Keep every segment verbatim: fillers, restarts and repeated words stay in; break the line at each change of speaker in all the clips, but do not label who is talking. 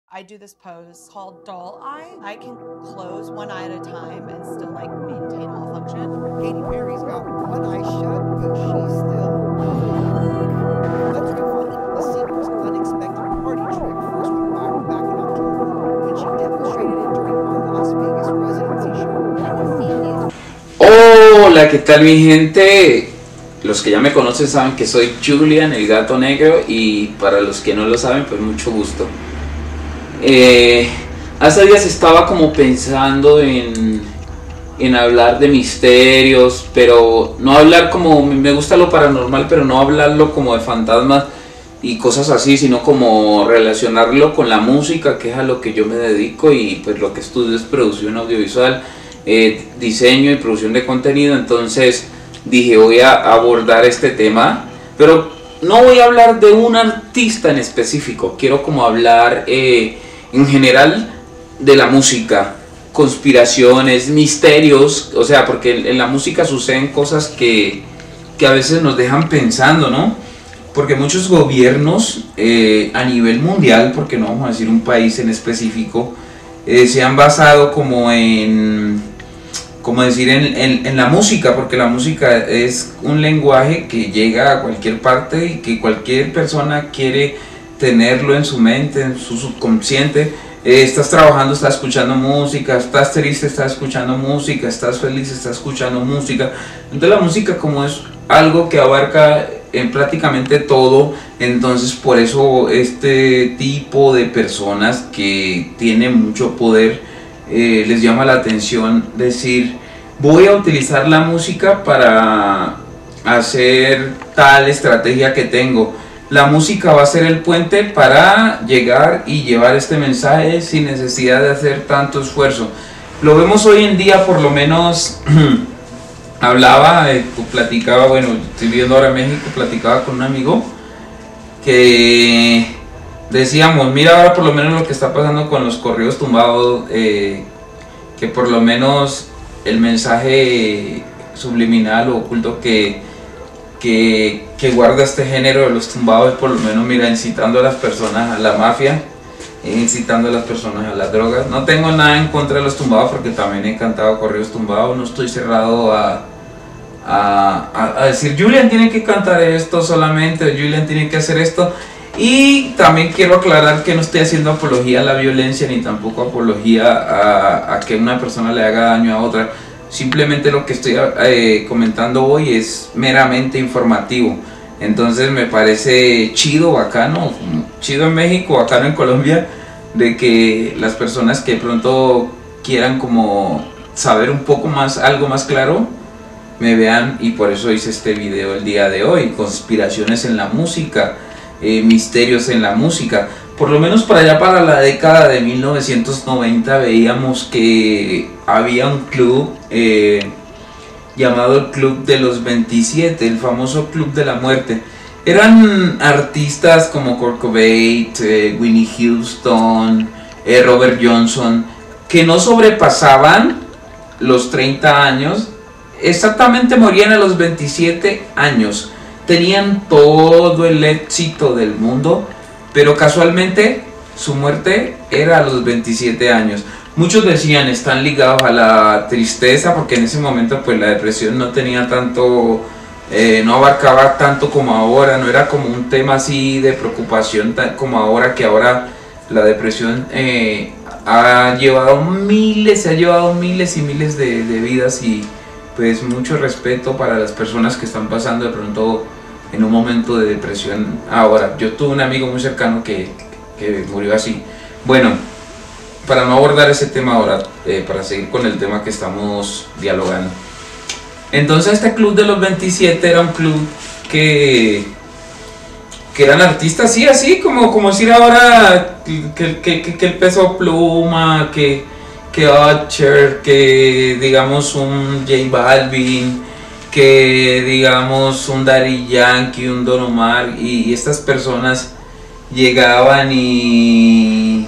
I do this pose called doll eye. I can close one eye at a time and still like maintain all function.
Katy Perry's got one eye shut, but she's still. Let's go on. The singer's unexpected party trick first went viral back in October when she demonstrated it during our Las Vegas residency show.
Hola, ¿qué tal mi gente? Los que ya me conocen saben que soy Julian, el gato negro, y para los que no lo saben, pues mucho gusto. Eh, hace días estaba como pensando en, en hablar de misterios, pero no hablar como, me gusta lo paranormal, pero no hablarlo como de fantasmas y cosas así, sino como relacionarlo con la música, que es a lo que yo me dedico, y pues lo que estudio es producción audiovisual, eh, diseño y producción de contenido. Entonces dije, voy a abordar este tema, pero no voy a hablar de un artista en específico, quiero como hablar eh, en general de la música, conspiraciones, misterios, o sea, porque en, en la música suceden cosas que, que a veces nos dejan pensando, ¿no? Porque muchos gobiernos eh, a nivel mundial, porque no vamos a decir un país en específico, eh, se han basado como en, como decir, en, en, en la música, porque la música es un lenguaje que llega a cualquier parte y que cualquier persona quiere tenerlo en su mente, en su subconsciente. Eh, estás trabajando, estás escuchando música, estás triste, estás escuchando música, estás feliz, estás escuchando música. Entonces la música, como es algo que abarca en prácticamente todo, entonces por eso este tipo de personas que tienen mucho poder eh, les llama la atención decir, voy a utilizar la música para hacer tal estrategia que tengo. La música va a ser el puente para llegar y llevar este mensaje sin necesidad de hacer tanto esfuerzo. Lo vemos hoy en día, por lo menos. Hablaba, eh, platicaba, bueno, estoy viviendo ahora en México, platicaba con un amigo que decíamos, mira ahora por lo menos lo que está pasando con los corridos tumbados, eh, que por lo menos el mensaje subliminal o oculto que Que, que guarda este género de los tumbados, por lo menos, mira, incitando a las personas a la mafia, incitando a las personas a las drogas. No tengo nada en contra de los tumbados, porque también he cantado corridos tumbados, no estoy cerrado a, a, a, a decir, Julian tiene que cantar esto solamente, Julian tiene que hacer esto. Y también quiero aclarar que no estoy haciendo apología a la violencia, ni tampoco apología a, a que una persona le haga daño a otra. Simplemente lo que estoy eh, comentando hoy es meramente informativo. Entonces me parece chido, bacano, chido en México, bacano en Colombia, de que las personas que de pronto quieran como saber un poco más, algo más claro, me vean, y por eso hice este video el día de hoy. Conspiraciones en la música, eh, misterios en la música. Por lo menos para allá, para la década de mil novecientos noventa, veíamos que había un club eh, llamado el Club de los veintisiete, el famoso Club de la Muerte. Eran artistas como Kurt Cobain, eh, Whitney Houston, eh, Robert Johnson, que no sobrepasaban los treinta años, exactamente morían a los veintisiete años. Tenían todo el éxito del mundo, pero casualmente su muerte era a los veintisiete años. Muchos decían están ligados a la tristeza, porque en ese momento pues la depresión no tenía tanto, eh, no abarcaba tanto como ahora, no era como un tema así de preocupación como ahora, que ahora la depresión eh, ha llevado miles, se ha llevado miles y miles de, de vidas, y pues mucho respeto para las personas que están pasando de pronto en un momento de depresión ahora. Yo tuve un amigo muy cercano que, que murió así. Bueno, para no abordar ese tema ahora, eh, para seguir con el tema que estamos dialogando. Entonces este Club de los veintisiete era un club que, que eran artistas, sí, así como, como decir ahora que, que, que, que el Peso Pluma, que, que Usher, que digamos un J Balvin, que digamos un Daddy Yankee, un Don Omar, y, y estas personas llegaban y,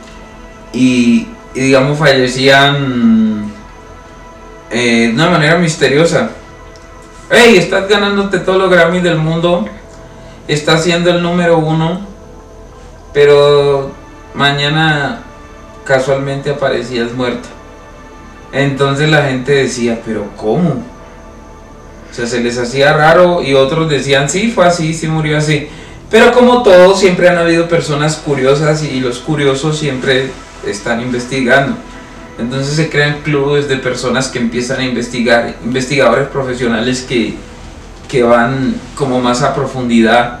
y, y digamos fallecían eh, de una manera misteriosa. Hey, estás ganándote todos los Grammys del mundo, estás siendo el número uno, pero mañana casualmente aparecías muerta. Entonces la gente decía, pero ¿cómo? O sea, se les hacía raro y otros decían, sí, fue así, sí murió así. Pero como todo, siempre han habido personas curiosas y los curiosos siempre están investigando. Entonces se crean clubes de personas que empiezan a investigar, investigadores profesionales que, que van como más a profundidad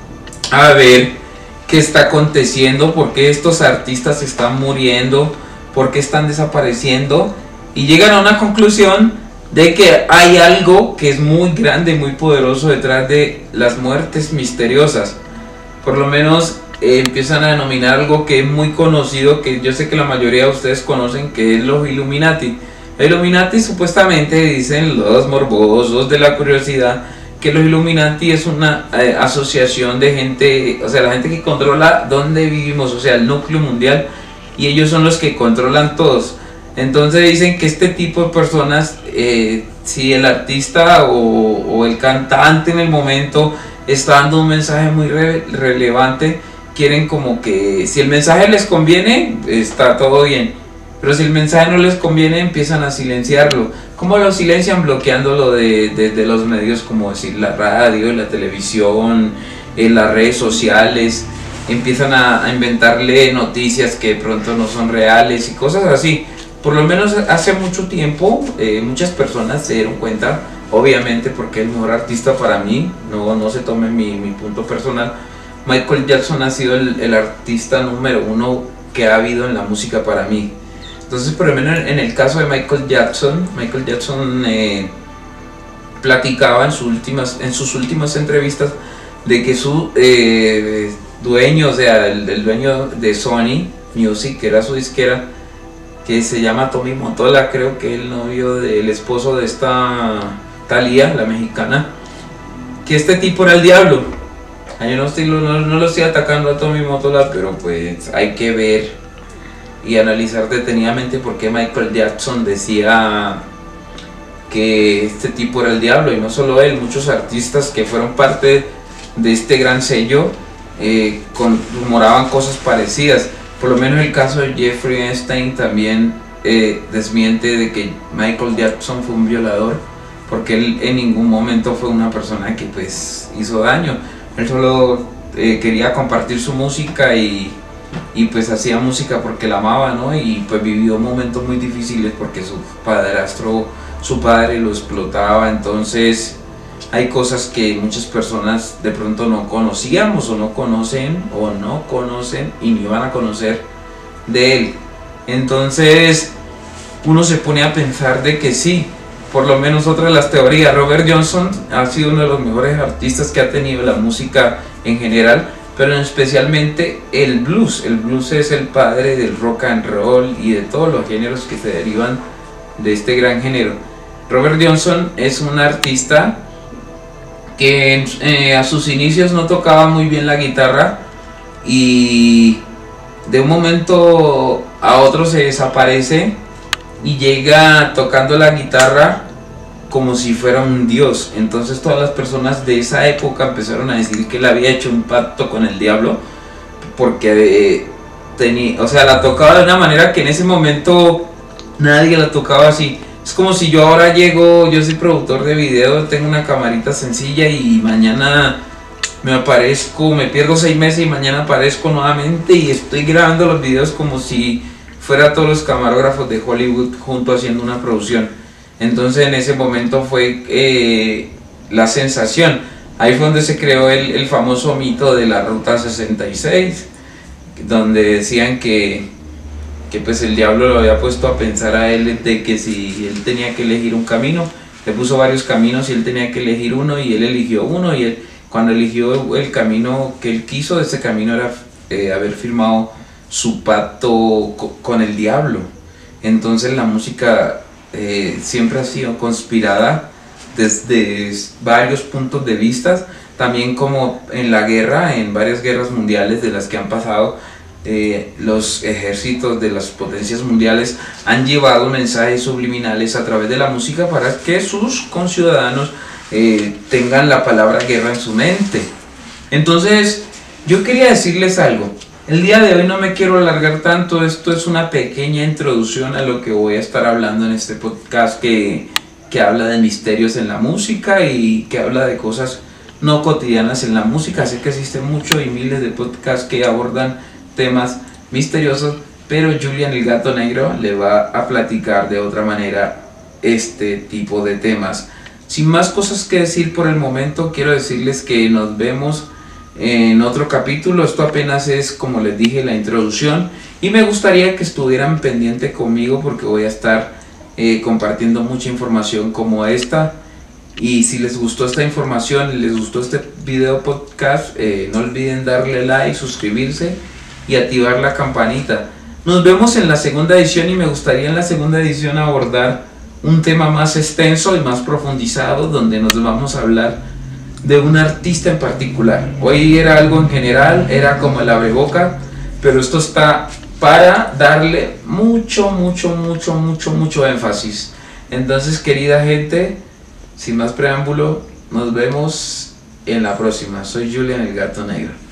a ver qué está aconteciendo, por qué estos artistas están muriendo, por qué están desapareciendo, y llegan a una conclusión de que hay algo que es muy grande, muy poderoso detrás de las muertes misteriosas. Por lo menos eh, empiezan a denominar algo que es muy conocido, que yo sé que la mayoría de ustedes conocen, que es los Illuminati. Los Illuminati supuestamente dicen los morbosos de la curiosidad que los Illuminati es una eh, asociación de gente, o sea, la gente que controla dónde vivimos, o sea, el núcleo mundial, y ellos son los que controlan todos. Entonces dicen que este tipo de personas, eh, si el artista o, o el cantante en el momento está dando un mensaje muy re relevante, quieren como que si el mensaje les conviene, está todo bien, pero si el mensaje no les conviene, empiezan a silenciarlo. ¿Cómo lo silencian? Bloqueándolo de, de, de los medios, como decir la radio, la televisión, eh, las redes sociales. Empiezan a, a inventarle noticias que de pronto no son reales y cosas así. Por lo menos hace mucho tiempo eh, muchas personas se dieron cuenta, obviamente porque el mejor artista para mí, no, no se tome mi, mi punto personal, Michael Jackson ha sido el, el artista número uno que ha habido en la música para mí. Entonces, por lo menos en el caso de Michael Jackson, Michael Jackson eh, platicaba en, sus últimas, en sus últimas entrevistas de que su eh, dueño, o sea, el, el dueño de Sony Music, que era su disquera, que se llama Tommy Mottola, creo que el novio del esposo de esta Thalía, la mexicana, que este tipo era el diablo. Yo no, estoy, no, no lo estoy atacando a Tommy Mottola, pero pues hay que ver y analizar detenidamente por qué Michael Jackson decía que este tipo era el diablo, y no solo él, muchos artistas que fueron parte de este gran sello eh, con, rumoraban cosas parecidas. Por lo menos el caso de Jeffrey Epstein también eh, desmiente de que Michael Jackson fue un violador, porque él en ningún momento fue una persona que pues hizo daño. Él solo eh, quería compartir su música y, y pues hacía música porque la amaba, ¿no? Y pues vivió momentos muy difíciles porque su padrastro, su padre lo explotaba. Entonces hay cosas que muchas personas de pronto no conocíamos o no conocen o no conocen y ni van a conocer de él. Entonces uno se pone a pensar de que sí, por lo menos otra de las teorías, Robert Johnson ha sido uno de los mejores artistas que ha tenido la música en general, pero especialmente el blues. El blues es el padre del rock and roll y de todos los géneros que se derivan de este gran género. Robert Johnson es un artista que eh, a sus inicios no tocaba muy bien la guitarra y de un momento a otro se desaparece y llega tocando la guitarra como si fuera un dios. Entonces todas las personas de esa época empezaron a decir que él había hecho un pacto con el diablo, porque eh, tenía, o sea, la tocaba de una manera que en ese momento nadie la tocaba así. Es como si yo ahora llego, yo soy productor de video, tengo una camarita sencilla y mañana me aparezco, me pierdo seis meses y mañana aparezco nuevamente y estoy grabando los videos como si fuera todos los camarógrafos de Hollywood juntos haciendo una producción. Entonces en ese momento fue eh, la sensación. Ahí fue donde se creó el, el famoso mito de la Ruta sesenta y seis, donde decían que, que pues el diablo lo había puesto a pensar a él de que si él tenía que elegir un camino, le puso varios caminos y él tenía que elegir uno y él eligió uno, y él, cuando eligió el camino que él quiso, ese camino era eh, haber firmado su pacto con el diablo. Entonces la música eh, siempre ha sido conspirada desde varios puntos de vista, también como en la guerra, en varias guerras mundiales de las que han pasado, eh, los ejércitos de las potencias mundiales han llevado mensajes subliminales a través de la música para que sus conciudadanos eh, tengan la palabra guerra en su mente. Entonces yo quería decirles algo. El día de hoy no me quiero alargar tanto, esto es una pequeña introducción a lo que voy a estar hablando en este podcast que, que habla de misterios en la música y que habla de cosas no cotidianas en la música. Sé que existen muchos y miles de podcasts que abordan temas misteriosos, pero Julian el Gato Negro le va a platicar de otra manera este tipo de temas. Sin más cosas que decir por el momento, quiero decirles que nos vemos en otro capítulo. Esto apenas es, como les dije, la introducción, y me gustaría que estuvieran pendientes conmigo porque voy a estar eh, compartiendo mucha información como esta. Y si les gustó esta información y les gustó este video podcast, eh, no olviden darle like, suscribirse y activar la campanita. Nos vemos en la segunda edición, y me gustaría en la segunda edición abordar un tema más extenso y más profundizado, donde nos vamos a hablar de un artista en particular. Hoy era algo en general, era como el abreboca, pero esto está para darle mucho, mucho, mucho, mucho, mucho énfasis. Entonces, querida gente, sin más preámbulo, nos vemos en la próxima. Soy Julian el Gato Negro.